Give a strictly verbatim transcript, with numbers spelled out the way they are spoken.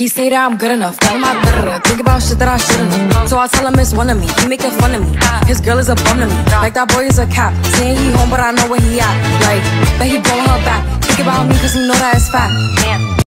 He say that I'm good enough, tell him I'm good enough. Think about shit that I shouldn't. So I tell him it's one of me. He making fun of me. His girl is a bum to me. Like that boy is a cap. Saying he home, but I know where he at. Like, but he blowing her back. Think about me, cause he know that it's fat.